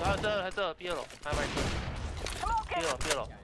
有这，B 二楼，还有卖车，B 二楼。